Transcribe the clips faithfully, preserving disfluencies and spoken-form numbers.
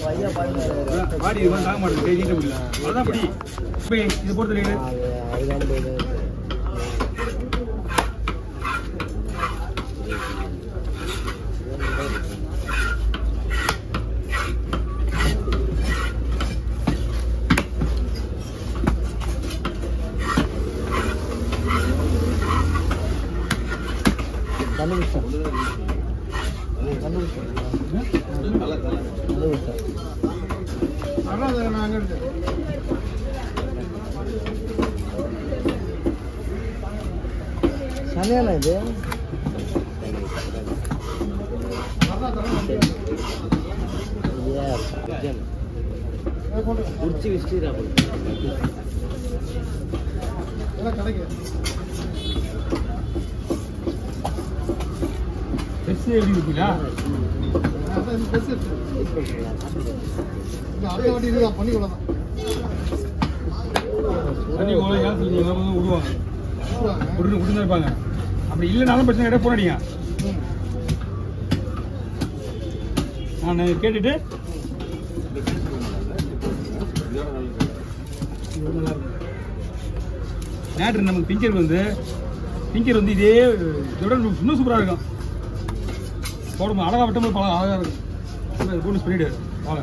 பாடி இது தாங்க மாட்டேங்குது நீட்ட முடியல அதான் படி இப்போ இது பொறுத்த சமையல் இது குடிச்சு விஸ்டீரா கிடைக்கும் பெருசு எப்படி இருக்குங்களா பண்ணிக்கலாம் தண்ணி போல ஏன் விடுவாங்க விட்டு விட்டு இருப்பாங்க அப்படி இல்லைனாலும் பிரச்சனை கிடையாது போராடிங்க நான் கேட்டுட்டு நேற்று நமக்கு திங்கர் வந்து திங்கர் வந்து இதே இதோட இன்னும் சூப்பராக இருக்கும் போடும் அழகாக விட்டோம் பழம் அழகாக இருக்கும் போட்டு ஸ்ப்ரீடு வாழை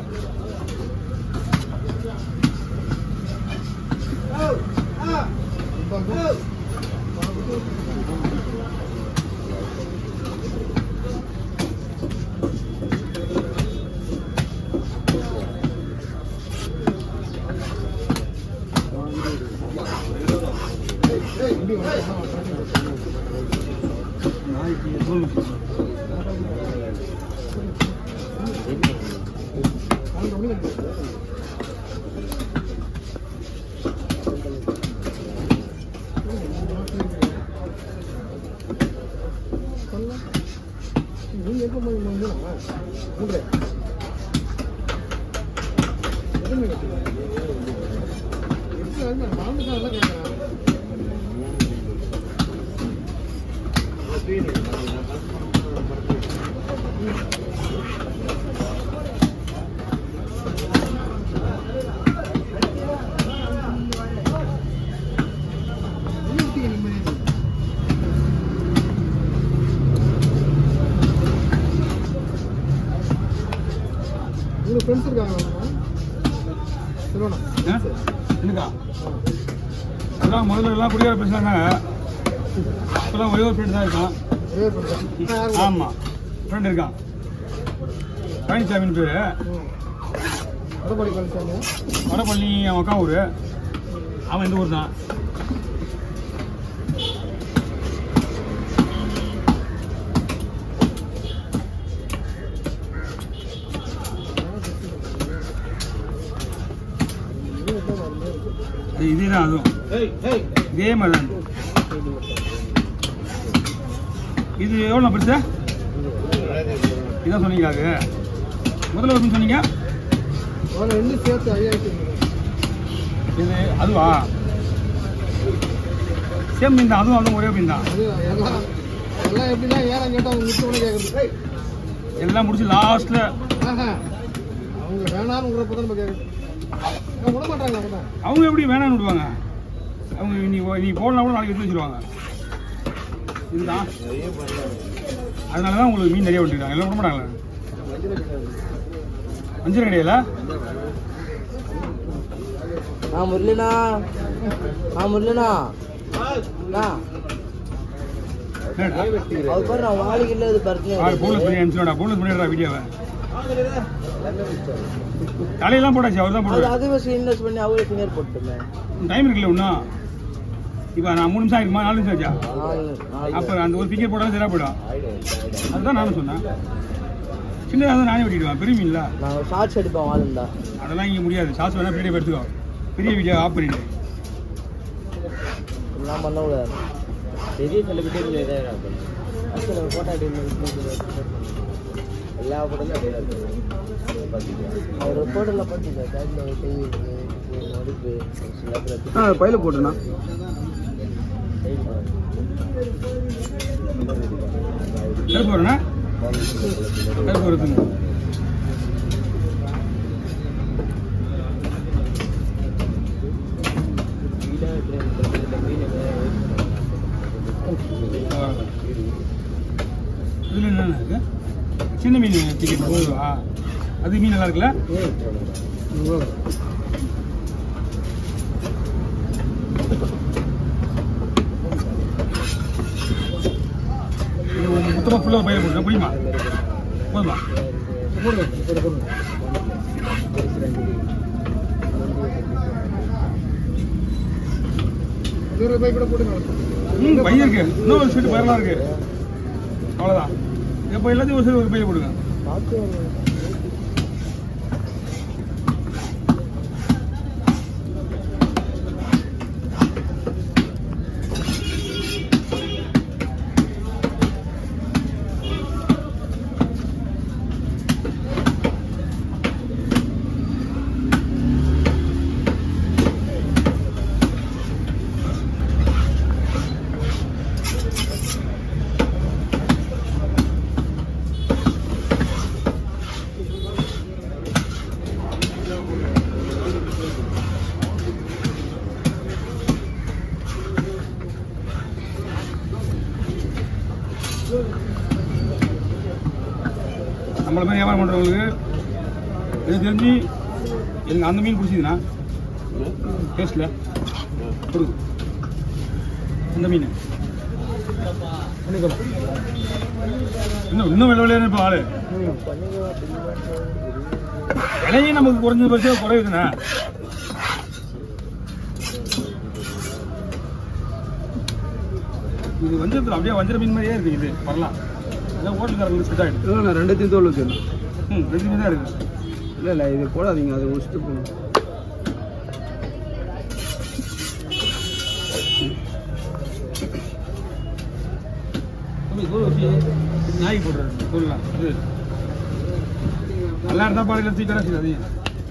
ஃப்ரெண்ட்ஸ் இருக்காங்க என்னக்கா எல்லாம் முதல்ல எல்லாம் குடியார பேசுனாங்க இப்பெல்லாம் ஒரே ஒரு ஃப்ரெண்ட் தான் இருக்கான் ஆமாம் ஃப்ரெண்ட் இருக்கான் பழனிசாமின்னு பேர் வடபள்ளி பழனிசாமி வடபள்ளி அவன் அக்கா ஊர் அவன் இந்த ஊர் தான் இதுதான் அதுவும் இதே மாதிரி தான் இது எவ்வளோ பரிசு இதான் சொன்னீங்களா அது முதல்ல வரும்னு சொன்னீங்க ரெண்டு சேர்த்து ஐயாயிரத்தி இது அதுவா சேம் மீன் தான் அதுவும் அதுவும் ஒரே மீன் தான் எல்லாம் எல்லாம் எப்படின்னா ஏறம் கேட்டால் அவங்க முட்டு கேட்குறது எல்லாம் முடிச்சு லாஸ்ட்ல அவங்க வேணாம்னு உங்களை நம்ம கேட்குறது விட மாட்டாங்க அவங்க எப்படி வேணாம்னு விடுவாங்க அவங்க நீ நீ போடலாம் கூட நாளைக்கு எடுத்து வச்சுருவாங்க இதுதான் அதனால தான் உங்களுக்கு மீன் நிறைய விட்டுருக்காங்க எல்லாம் விட மாட்டாங்களே வஞ்சிரம் கிடையாதுல ஆ முரளிண்ணா ஆ முரளிண்ணா அது பாரு நான் வாளிக்கு இல்லை இது பர்சனல் போனஸ் பண்ணி அனுப்பிச்சுடா போனஸ் பண்ணிடுறா வீடியோவை தலையெல்லாம் போட்டாச்சு அவர் தான் போடுவார் அதுவே இன்வெஸ்ட் பண்ணி அவரே ஃபிங்கர் போட்டுமே டைம் இருக்குல்ல இன்னும் இப்போ நான் மூணு நிமிஷம் ஆகிடுமா நாலு நிமிஷம் ஆச்சா அப்போ அந்த ஒரு ஃபிங்கர் போட்டாலும் சரியாக போயிடும் அதுதான் நானும் சொன்னேன் சின்னதாக தான் நானே வெட்டிடுவேன் பெரிய மீன்ல நான் ஷார்ட்ஸ் எடுப்பேன் வாழ்ந்தா அதெல்லாம் இங்கே முடியாது ஷார்ட்ஸ் வேணால் வீடியோ எடுத்துக்கோ பெரிய வீடியோ ஆஃப் பண்ணிடு எல்லாம் பண்ண கூடாது பெரிய செலிபிரிட்டி ஃபோட்டோ எல்லா படமும் அப்படியே அவர் போட்டெல்லாம் பார்த்துருக்கேன் ஆ பையில போட்டுருண்ணா கருப்பு வரண்ணா கருப்பு வருதுங்க சின்ன மீன் டிக்கெட் போதுவா? அது மீன் நல்லா இருக்குல்ல? மொத்தமாக ஃபுல்லாக பயிர் போடுங்க புரியுமா? போதுமா? ம் பையன் இருக்கு, இன்னும் ஒரு சீட்டு பயிரெலாம் இருக்கு, அவ்வளோதான். எப்போ எல்லாத்தையும் ஒரு சைடு ஒரு பையன் போடுங்க. நம்மள மாதிரி வியாபாரம் பண்ணுறவங்களுக்கு இது தெரிஞ்சு எனக்கு அந்த மீன் பிடிச்சிதுன்னா டேஸ்ட்டில் கொடுக்கும். அந்த மீன் இன்னும் இன்னும் விலை விலையான இப்போ ஆளு விலையும் நமக்கு குறைஞ்ச பட்சம் குறையுதுண்ணா. இது வஞ்சரத்தில் அப்படியே வஞ்சர மீன் மாதிரியே இருக்குது. இது வரலாம் ஹோட்டல்காரங்களுக்கு செட் ஆகிடும். இல்லை நான் ரெண்டுத்தையும் தோல் வச்சிடணும். ம் ரெண்டுமே தான் இருக்குது. இல்லை இல்லை இது போடாதீங்க, அதை முடிச்சுட்டு போகணும். நாய்க்கு போடுறது சொல்லலாம். இது நல்லா இருந்தால் பாடையில் தூக்கி கிடச்சி அதையும்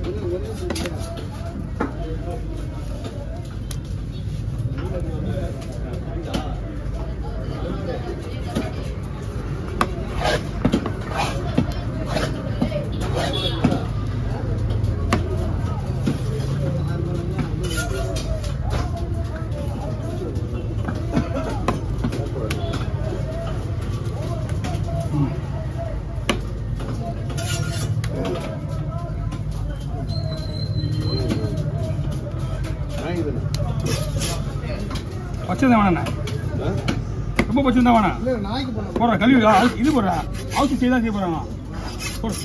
பச்சை தான் வேணா, ரொம்ப பச்சை தான் வேணா. போடுற கல்வி இது போடுற அவசி செய்ய தான் செய்ய போறாங்க. போடு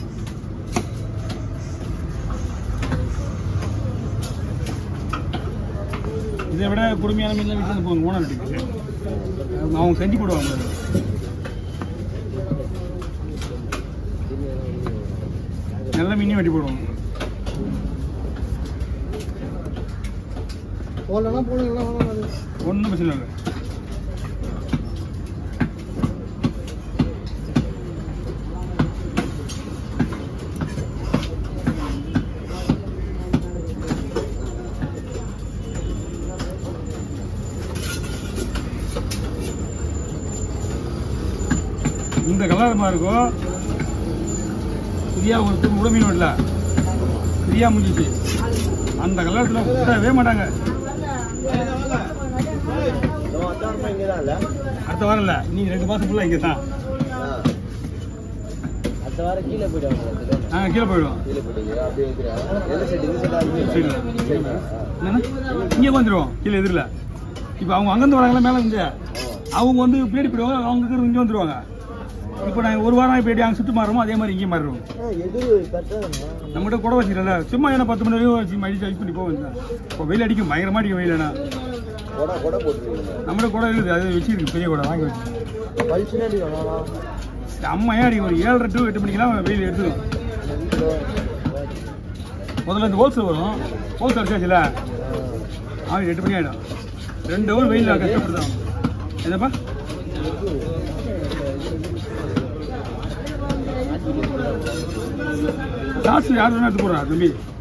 இதை விட கொடுமையான மீன் வீட்டில் போங்க ஓனர் வீட்டுக்கு அவங்க செஞ்சு போடுவாங்க. நல்ல மீனையும் வெட்டி போடுவாங்க. ஒன்றும் பிரச்சனை இல்லை. இந்த கலரமாக இருக்கும். ஃப்ரீயாக ஒரு முழு மீன் இல்லை, ஃப்ரீயாக முடிஞ்சிச்சு. அந்த கலரத்தில் விடவே மாட்டாங்க. அடுத்த வாரம் இல்லை, நீங்கள் ரெண்டு மாதம் ஃபுல்லாக இங்கே தான். அடுத்த வாரம் கீழே போயிடுவோம். நாங்கள் கீழே போயிடுவோம். இங்கே வந்துடுவோம் கீழே எதிரில். இப்போ அவங்க அங்கேருந்து வராங்களா மேலே இருந்து, அவங்க வந்து பின்னாடி போயிடுவாங்க, அவங்க இங்கே வந்துடுவாங்க. இப்போ நாங்கள் ஒரு வாரம் போயிட்டு அங்கே சுற்றி மாறுறோமோ அதே மாதிரி இங்கே மாறுறோம். நம்மகிட்ட கூட வச்சுக்கல சும்மா ஏன்னா பத்து மணி வரைக்கும் அடிச்சு அடிச்சு பண்ணி போவேன். இப்போ வெயில் அடிக்கும், பயங்கரமாக அடிக்கும் வெயில். ஏன்னா நம்மகிட்ட கூட இருக்குது, அது வச்சுருக்கு பெரிய கூட வாங்கி வச்சு அம்மையா அடிக்கும். ஒரு ஏழரை டு எட்டு மணிக்கெல்லாம் வெயில் எடுத்துடும். முதல்ல இந்த ஹோல்சேல் வரும், ஹோல்சேல் அடிச்சாச்சுல அவங்க எட்டு மணி ஆகிடும். ரெண்டு ஹவர் வெயில் கஷ்டப்படுத்தாங்க. என்னப்பா காசு யார் வேணா எடுத்து போடுறா தம்பி.